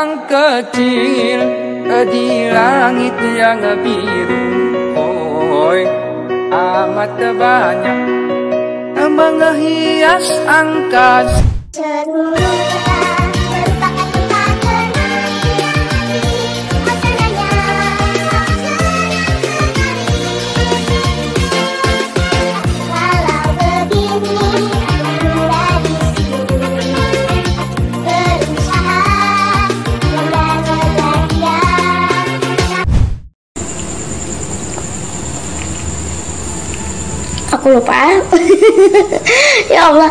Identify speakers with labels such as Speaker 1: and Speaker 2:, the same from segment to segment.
Speaker 1: bintang kecil di langit yang biru, oi amat banyak menghias angkasa.
Speaker 2: Aku lupa. Ya Allah.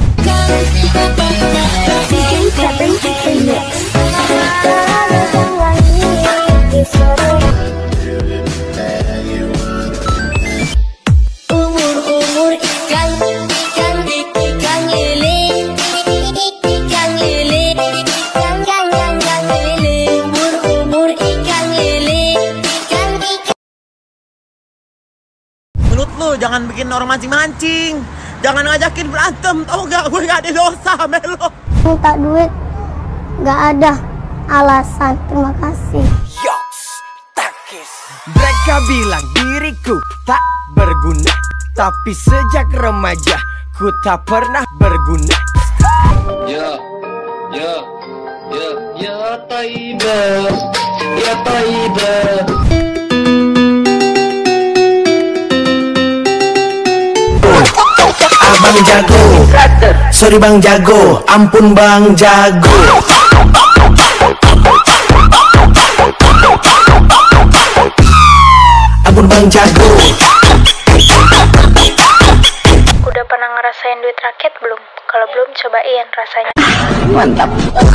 Speaker 2: Umur-umur ikan lele, ikan lele, ikan lele, umur-umur ikan lele, ikan.
Speaker 3: Menurut lu jangan bikin orang mancing-mancing, jangan ngajakin berantem, tau gak? Gue gak ada dosa Melo.
Speaker 2: Minta duit gak ada alasan. Terima kasih.
Speaker 3: Yoks, takis. Mereka bilang diriku tak berguna, tapi sejak remaja ku tak pernah berguna.
Speaker 4: Ya Taibah, ya Taibah.
Speaker 3: Abang jago, sorry bang jago, ampun bang jago. Ampun bang jago.
Speaker 5: Udah pernah ngerasain duit rakyat belum? Kalau belum, cobain rasanya.
Speaker 3: Mantap.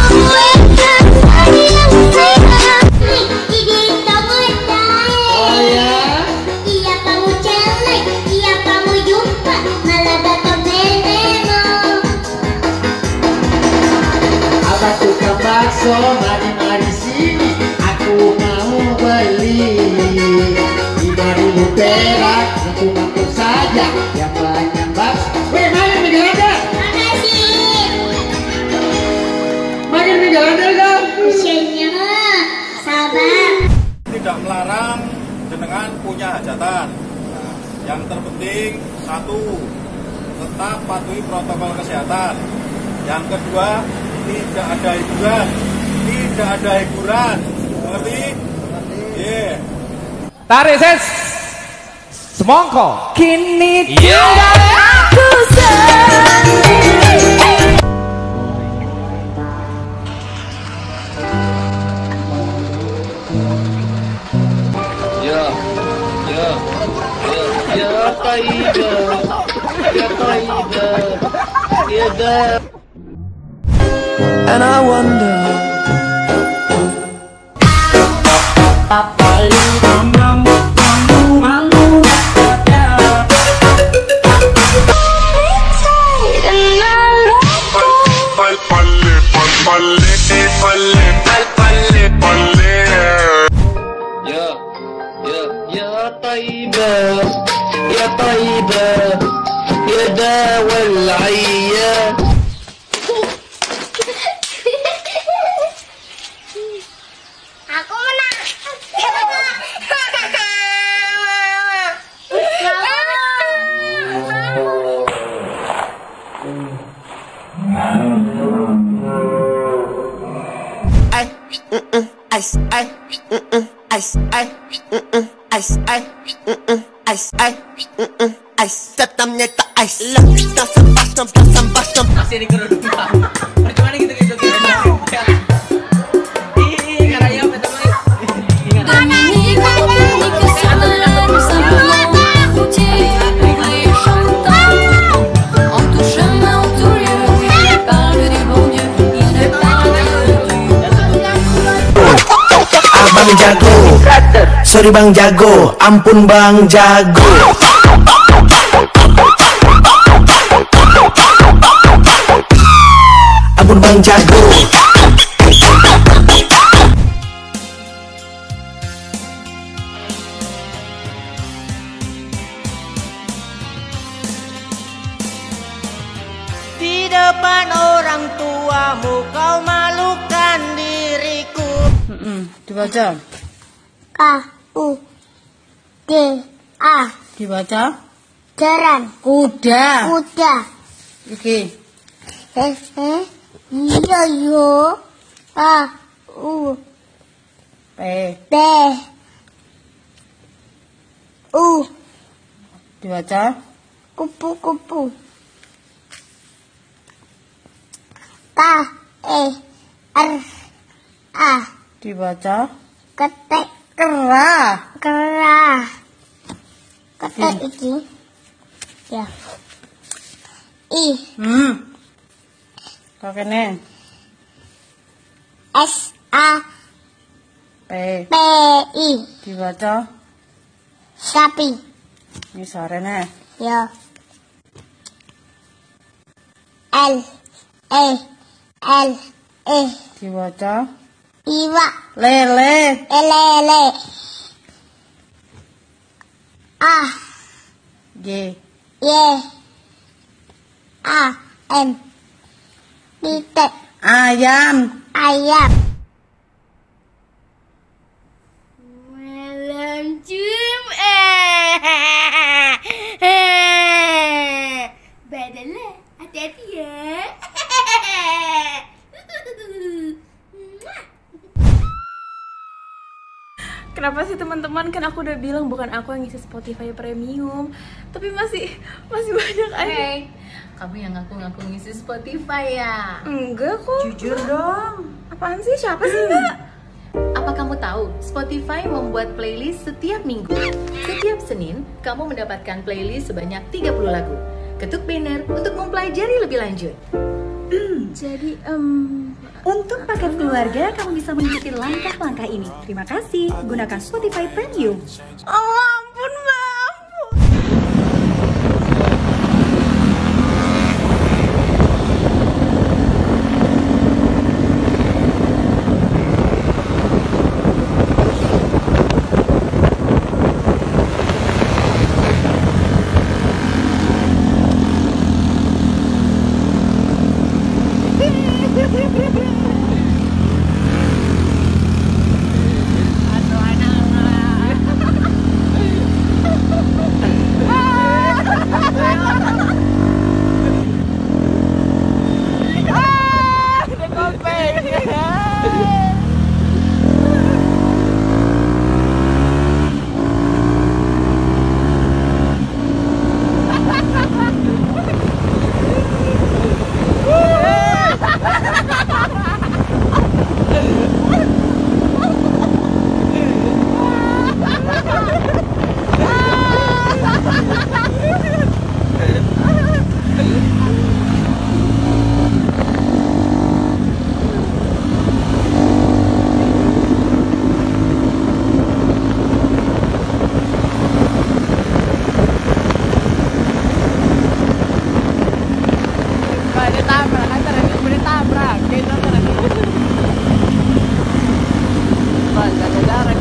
Speaker 6: Bakso, mari sini, aku mau beli 5.000 perak, ngaku saja, yang banyak bakso. Weh, mana nih Galanda?
Speaker 2: Makasih.
Speaker 6: Makin nih Galanda kan?
Speaker 2: Usianya sabar.
Speaker 7: Tidak melarang jenengan punya hajatan. Nah, yang terpenting satu, tetap patuhi protokol kesehatan. Yang kedua, tidak ada hiburan, ngerti? Yeah.
Speaker 1: Tarik ses, semongko. Kini tinggal aku sendiri.
Speaker 4: Ya Taibah, ya Taibah, ya dah.
Speaker 3: And I wonder.
Speaker 4: Ya Taibah, ya Taibah, ya dawal ayah.
Speaker 2: Aku menang.
Speaker 3: Tetapnya tak ice lah, tak sambas.
Speaker 8: Masih di kerudung. Percuma gitu gitu. Karaya betul.
Speaker 3: Abang jago, sorry bang jago, ampun bang jago. Ampun bang jago.
Speaker 9: Di depan orang tuamu kau malukan diriku. Dibaca.
Speaker 2: K-U-D-A.
Speaker 9: Dibaca.
Speaker 2: Jaran.
Speaker 9: Kuda.
Speaker 2: Kuda.
Speaker 9: Iki.
Speaker 2: Iya yo. A-U.
Speaker 9: P.
Speaker 2: B. U.
Speaker 9: Dibaca.
Speaker 2: Kupu-kupu. K. E. R. A.
Speaker 9: Dibaca.
Speaker 2: Ketek.
Speaker 9: Kera.
Speaker 2: Kera. Ketek iki. Ya. I.
Speaker 9: Kakene.
Speaker 2: S. A.
Speaker 9: P.
Speaker 2: P. I.
Speaker 9: Dibaca.
Speaker 2: Sapi.
Speaker 9: Ini sarene.
Speaker 2: Ya. L. E. L. E.
Speaker 9: Dibaca.
Speaker 2: Iwak.
Speaker 9: Lele.
Speaker 2: Lele. A.
Speaker 9: G.
Speaker 2: Y. A. M. Titik.
Speaker 9: Ayam.
Speaker 2: Ayam. Malam Jumat. Badallah, hati-hati ya.
Speaker 5: Kenapa sih teman-teman? Kan aku udah bilang bukan aku yang ngisi Spotify Premium, tapi masih banyak aja.
Speaker 10: Hey, kamu yang ngaku-ngaku ngisi Spotify ya?
Speaker 5: Enggak kok.
Speaker 10: Jujur dong.
Speaker 5: Apaan sih? Siapa sih Mbak?
Speaker 10: Apa kamu tahu Spotify membuat playlist setiap minggu? Setiap Senin, kamu mendapatkan playlist sebanyak 30 lagu. Ketuk banner untuk mempelajari lebih lanjut.
Speaker 5: Jadi,
Speaker 11: Untuk paket keluarga, kamu bisa mengikuti langkah-langkah ini. Terima kasih. Gunakan Spotify Premium.
Speaker 5: oh ampun Mbak. Ditabrak, kita terus. Banyak